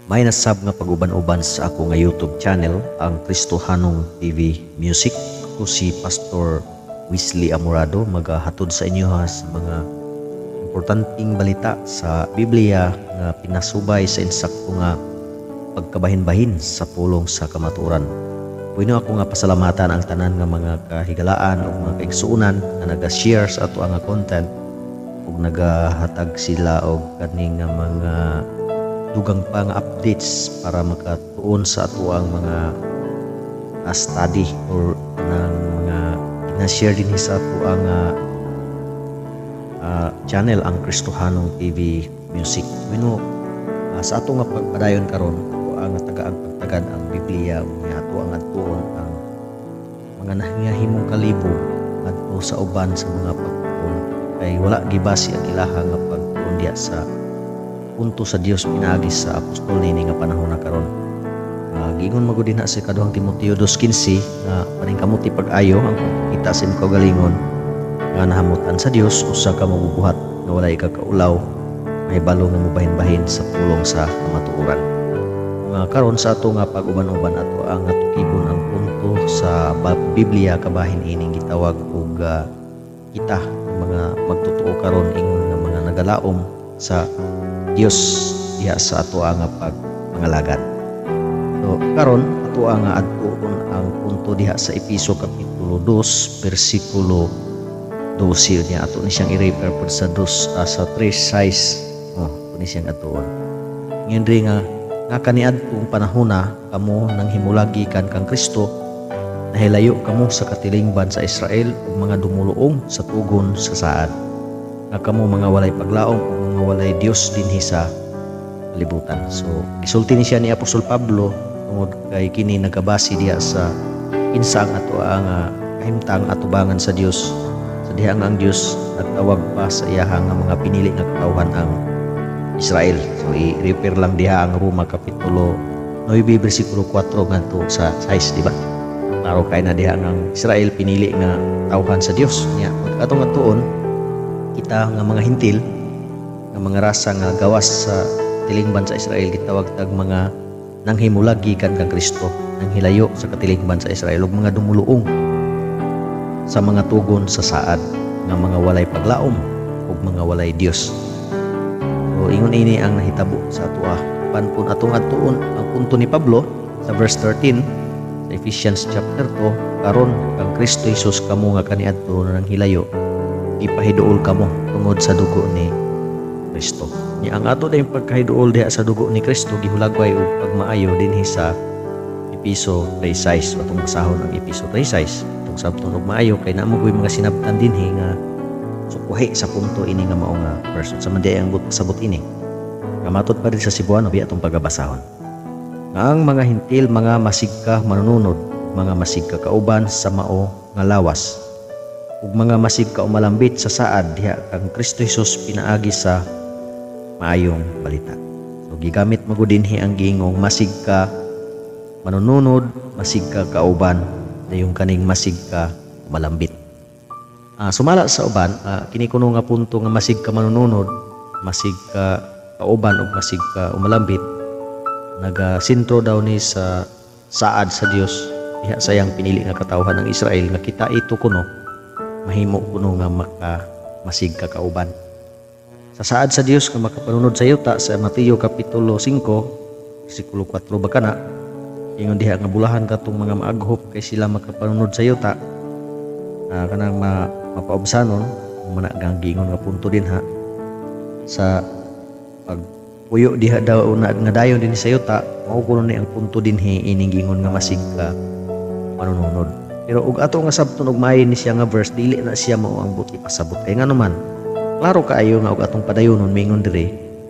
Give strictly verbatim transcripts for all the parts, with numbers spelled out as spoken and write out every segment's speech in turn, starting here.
May nasab nga pag-uban-uban sa ako nga YouTube channel, ang Kristohanong T V Music. Ako si Pastor Wesley Amorado, magahatod sa inyo ha sa mga importanteng balita sa Biblia nga pinasubay sa insakto nga pagkabahin-bahin sa pulong sa kamaturan. Puno ako nga pasalamatan ang tanan nga mga kahigalaan o mga kaigsuunan nga naga-share sa ato nga content ug nagahatag sila og kaning nga mga dugang pa nga updates para makatuon sa ato ang mga uh, study or ng mga ina-share din sa ato ang uh, uh, channel ang Kristohanong T V Music. Puno uh, sa ato nga pagpadayon karon ato ang tagaag pagtagad ang Biblia ug ato ang atuon ang mga nahingahimong kalibo adto sa uban sa mga pagtuon kay wala gibasi ang ilaha nga pagtuon diya sa punto sa Dios pinagi sa apostol nini nga panahon na karon. Uh, gingon magud dinha sa kaduhang Timoteo two fifteen nga paningkamuti pag-ayo ang kita sa imong kaugalingon nga nahamutan sa Dios usa ka mabubuhat nga walay kakaulaw may balo nga mobahin-bahin sa pulong sa kamatuoran. Nga karon sa ato nga pag-uban-uban ato ang natukibon ang punto sa Biblia kabahin ining gitawag og uh, kita mga magtotoo karon ingon nga mga nagalaom sa Dios diha sa ato nga pagpangalagad. So karon ato nga adtuon ang punto diha sa Efeso kapitulo two bersikulo twelve niya ato ni siyang i-refer pod sa dos uh, sa three size. Oh, ni siyang atuon. Ngayon rin nga nga kaniadtong panahona kamo nang himulagi kan kang Kristo nahilayo kamo sa katilingban sa Israel ug mga dumuluong sa tugon sa saad. Nga kamo mga walay paglaom ug mga walay Dios dinhi sa kalibutan. So gisulti ni siya ni Apostol Pablo tungod kay kini nagabasi diha sa insang ato ang uh, kahimtang atubangan sa Dios. Sa diha nga ang Dios nagtawag pa sa iyaha nga mga pinili nga katawhan ang Israel. So i-refer lang diha ang Roma kapitulo nine bersikulo four ngadto sa six, di ba? Klaro kay na diha ang Israel pinili nga tawhan sa Dios niya. Atong atuon kita nga mga hintil nga mga rasa nga gawas sa tilingban sa Israel gitawag tag mga nanghimulagi kan kang Kristo nang hilayo sa katilingban sa Israel ug mga dumuluong sa mga tugon sa saad nga mga walay paglaom ug mga walay Dios. So ingon ini ang nahitabo sa ato ah panpun atong atuon ang punto ni Pablo sa verse thirteen sa Ephesians chapter two karon kang Kristo Jesus kamo nga kaniadto nang hilayo ipahiduol kamo tungod sa dugo ni Kristo. Ni ang ato dayong pagkahiduol diha sa dugo ni Kristo gihulagway og pagmaayo dinhi sa Episo three six. Atong basahon ang Episo three six. Itong sabton og maayo kay namo koy mga sinabtan dinhi nga sukuhi sa punto ini nga mao nga verse. Sa man di ang but pasabot ini. Kamatot pa rin sa Cebuano biya atong pagabasahon. Nga ang mga hintil mga masigka manununod, mga masigka kauban sa mao nga lawas ug mga masig ka umalambit sa saad diha kang Kristo Jesus pinaagi sa maayong balita. So gigamit magud dinhi ang giingong masig ka manununod, masig ka kauban, dayong kaning masig ka umalambit. Ah, sumala sa uban, ah, kini kuno nga punto nga masig ka manununod, masig ka kauban ug masig ka umalambit, naga-sentro daw ni sa saad sa Dios diha sa iyang pinili nga katawhan ng Israel nga kita ito kuno mahimo kuno nga maka masig ka kauban. Sa saad sa Dios nga makapanunod sa yuta sa Mateo kapitulo five bersikulo four bakana ingon diha nga bulahan katong mga maaghop kay sila makapanunod sa yuta uh, kanang ma, mapaobsanon managang gingon nga punto din ha sa pagpuyo diha daw na nga dayon din sa yuta mao kuno ni ang punto dinhi ining gingon nga masig ka manununod. Pero ug ato nga sabton ug maayo ni siya nga verse dili na siya mao ang buti pasabot kay nga naman klaro kaayo nga ug atong padayonon mingon diri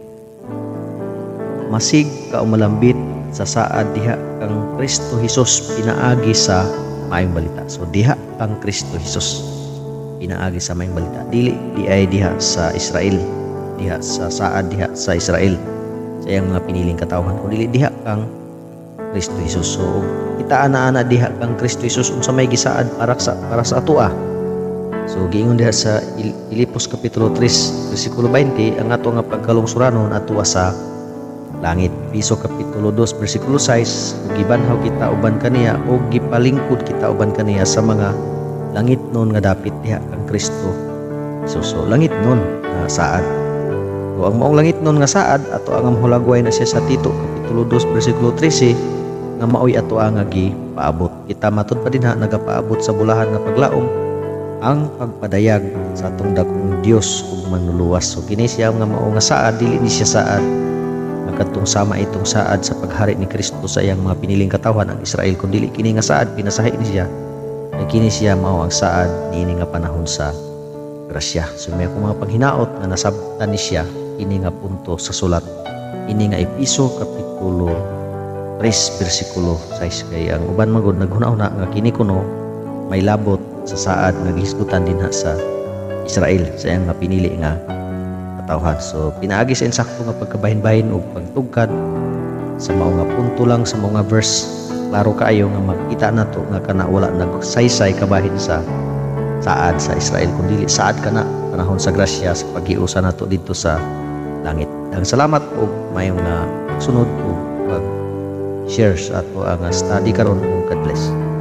masig ka umalambit sa saad diha kang Kristo Jesus pinaagi sa maayong balita. So diha kang Kristo Jesus pinaagi sa maayong balita, dili di ay diha sa Israel, diha sa saad diha sa Israel sa iyang mga piniling katawhan o dili diha kang Kristo Jesus. So kita ana-ana diha kang Kristo Jesus unsa may gisaad para sa para sa ato ah. So giingon diha sa Filipos kapitulo three bersikulo twenty ang ato nga pagkalungsuranon ato sa langit. Piso kapitulo two bersikulo sais, gibanhaw kita uban kaniya o gipalingkod kita uban kaniya sa mga langit nun nga dapit diha kang Kristo. So, so langit nun nga saad. So, ang maong langit nun nga saad ato ang hulagway na siya sa Tito kapitulo two bersikulo thirteen nga maoy ato ang agi paabot. Kita matud pa din ha nagapaabot sa bulahan nga paglaom ang pagpadayag sa atong dakong Dios ug manluluwas. So kini siya nga mao nga saad, dili ni siya saad nagkatong sama itong saad sa paghari ni Kristo sa iyang mga piniling katawhan ang Israel, kun dili kini nga saad pinasahi ni siya. Nga kini siya mao ang saad niini nga panahon sa grasya. So may akong mga paghinaot nga nasabtan ni siya ini nga punto sa sulat ini nga Episo kapitulo three bersikulo sais, kay ang uban magod naghuna-una nga kini kuno may labot sa saad nga gihisgutan din ha sa Israel sa iyang nga pinili nga katawhan. So pinaagi sa insakto nga pagkabahin-bahin o pagtugkad sa mao nga punto lang sa mga verse, klaro kaayo nga makita nato nga kana wala nagsaysay kabahin sa saad sa Israel, kundi saad kana panahon sa grasya sa paghiusa nato dito sa langit. Ang salamat og mayong nga sunod og pag share sa ato ang study karon. God bless.